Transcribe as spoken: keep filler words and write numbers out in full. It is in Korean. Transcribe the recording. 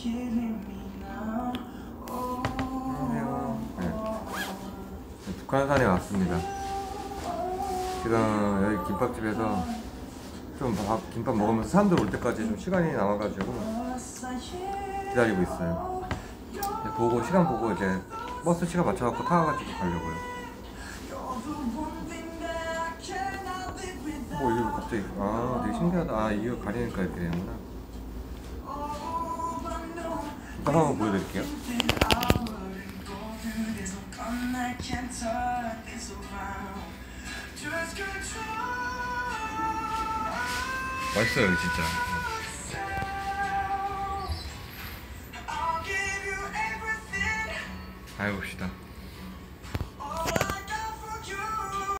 네. 북한산에 왔습니다. 지금 여기 김밥집에서 좀 밥, 김밥 먹으면서 사람들 올 때까지 좀 시간이 남아가지고 기다리고 있어요. 보고 시간 보고 이제 버스 시간 맞춰갖고 타가지고 가려고요. 뭐 이거 갑자기 아 되게 신기하다. 아 이거 가리니까 이렇게 되는구나. 딱 한번 보여드릴게요. 맛있어요 진짜. 잘 봅시다.